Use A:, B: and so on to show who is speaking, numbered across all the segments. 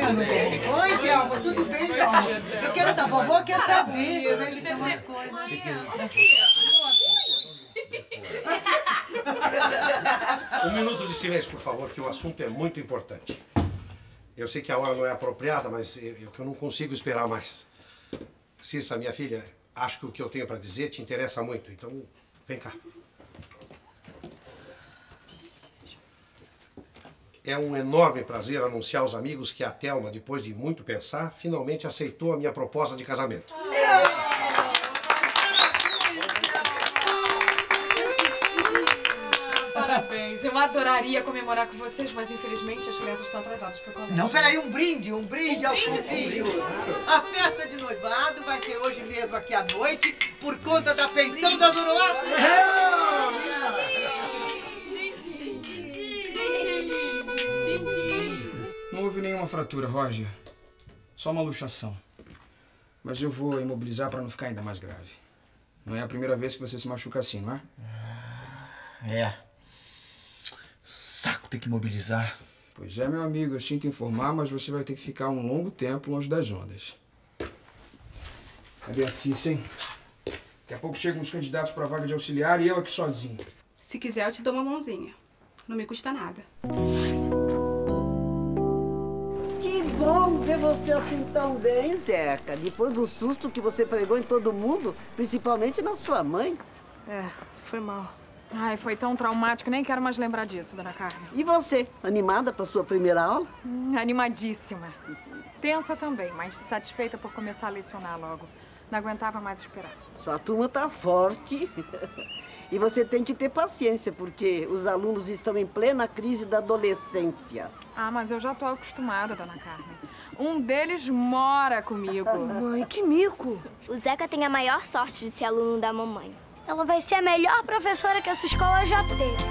A: Oi, Delma, tudo bem, Delma? Eu quero saber, a vovó quer saber como é que estão as coisas.
B: Um minuto de silêncio, por favor, que o assunto é muito importante. Eu sei que a hora não é apropriada, mas eu não consigo esperar mais. Cissa, minha filha, acho que o que eu tenho para dizer te interessa muito, então vem cá. É um enorme prazer anunciar aos amigos que a Thelma, depois de muito pensar, finalmente aceitou a minha proposta de casamento.
C: Parabéns. Eu adoraria comemorar com vocês, mas infelizmente as crianças estão atrasadas para o colégio.
A: Não, peraí, um brinde ao filho. A festa de noivado vai ser hoje mesmo aqui à noite, por conta da pensão da Zoroasta.
D: Não houve nenhuma fratura, Roger. Só uma luxação. Mas eu vou imobilizar para não ficar ainda mais grave. Não é a primeira vez que você se machuca assim, não é?
E: É. Saco ter que imobilizar.
D: Pois é, meu amigo, eu sinto informar, mas você vai ter que ficar um longo tempo longe das ondas. Cadê a Cissa, hein? Daqui a pouco chegam os candidatos para a vaga de auxiliar e eu aqui sozinho.
F: Se quiser, eu te dou uma mãozinha. Não me custa nada.
G: Que bom ver você assim tão bem, Zeca. Depois do susto que você pregou em todo mundo, principalmente na sua mãe.
H: É, foi mal.
C: Ai, foi tão traumático, nem quero mais lembrar disso, dona Carmen.
G: E você, animada para sua primeira aula?
C: Animadíssima. Tensa também, mas satisfeita por começar a lecionar logo. Não aguentava mais esperar.
G: Sua turma tá forte. E você tem que ter paciência, porque os alunos estão em plena crise da adolescência.
C: Ah, mas eu já tô acostumada, dona Carmen. Um deles mora comigo.
H: Mãe, que mico.
I: O Zeca tem a maior sorte de ser aluno da mamãe. Ela vai ser a melhor professora que essa escola já teve.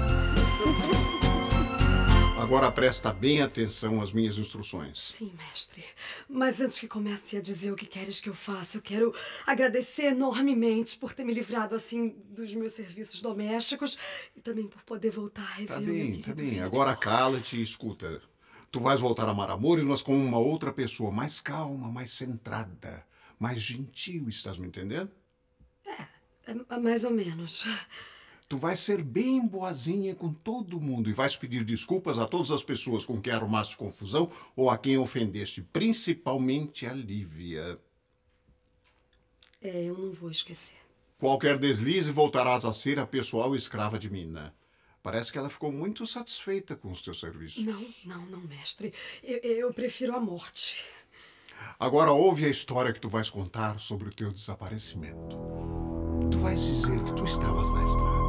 J: Agora presta bem atenção às minhas instruções.
H: Sim, mestre. Mas antes que comece a dizer o que queres que eu faça, eu quero agradecer enormemente por ter me livrado, assim, dos meus serviços domésticos e também por poder voltar a rever o meu querido
J: Tá bem.
H: filho.
J: Agora cala-te e escuta. Tu vais voltar a Maramoros, mas com uma outra pessoa mais calma, mais centrada, mais gentil, estás me entendendo?
H: É, mais ou menos.
J: Tu vais ser bem boazinha com todo mundo e vais pedir desculpas a todas as pessoas com quem arrumaste confusão ou a quem ofendeste, principalmente a Lívia.
H: É, eu não vou esquecer.
J: Qualquer deslize voltarás a ser a pessoal escrava de Mina. Parece que ela ficou muito satisfeita com os teus serviços.
H: Não, mestre. Eu prefiro a morte.
J: Agora ouve a história que tu vais contar sobre o teu desaparecimento. Tu vais dizer que tu estavas na estrada.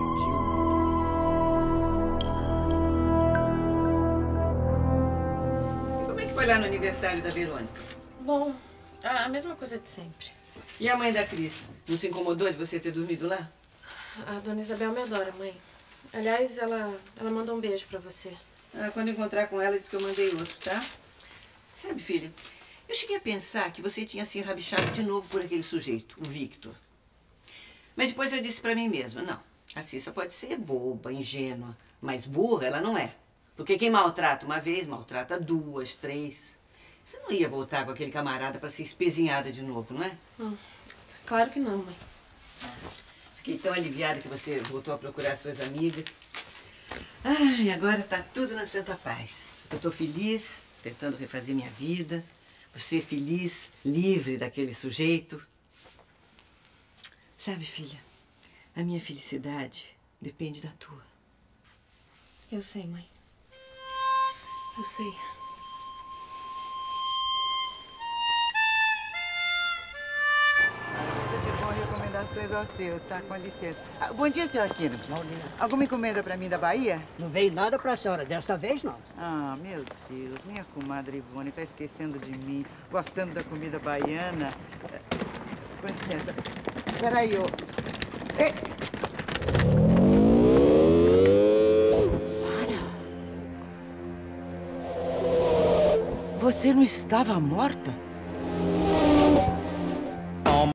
K: Como é que foi lá no aniversário da Verônica?
L: Bom, a mesma coisa de sempre.
K: E a mãe da Cris? Não se incomodou de você ter dormido lá?
L: A dona Isabel me adora, mãe. Aliás, ela mandou um beijo pra você.
K: Quando encontrar com ela, diz que eu mandei outro, tá? Sabe, filha, eu cheguei a pensar que você tinha se enrabixado de novo por aquele sujeito, o Victor. Mas depois eu disse pra mim mesma, não, a Cissa pode ser boba, ingênua, mas burra ela não é. Porque quem maltrata uma vez, maltrata duas, três. Você não ia voltar com aquele camarada pra ser espezinhada de novo, não é?
L: Não, claro que não, mãe.
K: Fiquei tão aliviada que você voltou a procurar suas amigas. Ai, agora tá tudo na santa paz. Eu tô feliz, tentando refazer minha vida. Você feliz, livre daquele sujeito. Sabe, filha, a minha felicidade depende da tua.
L: Eu sei, mãe. Eu sei.
A: Recomendações aos seus, tá? Com licença. Bom dia, senhor Aquino. Bom dia. Alguma encomenda pra mim da Bahia?
G: Não veio nada pra senhora, dessa vez não.
A: Ah, meu Deus, minha comadre Ivone tá esquecendo de mim, gostando da comida baiana. Com licença. Peraí, ô. Ei! Para! Você não estava morta?